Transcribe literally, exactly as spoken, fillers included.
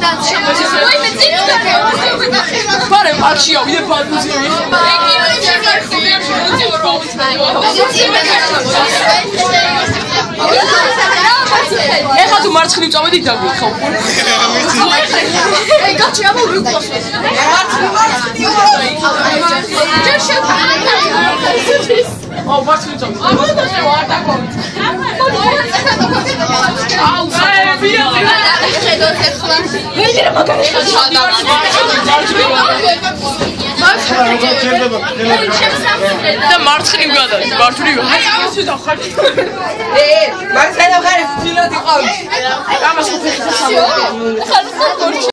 Pare marcia, via qua così. ეხლა თუ მარცხნივ წავედი დაგვიქავ. აი, გაჩი ამ გრუპს. მარცხნივ მარცხნივ. ჯერ შევთანხმდით. ო, მარცხნივ წავედი. ამოდაშე ვარ დაგო. აუ, საერთია. ხედოთ ეხლა. ვეძირე მაგარი ჩადა. და მარცხნივ გადადი, მარცხნივ. აი, ამას ვიდახარ. ე, მარცხნივ ხარ ფილოდი ყავი. ამას ვფეხი ხარ. ხარ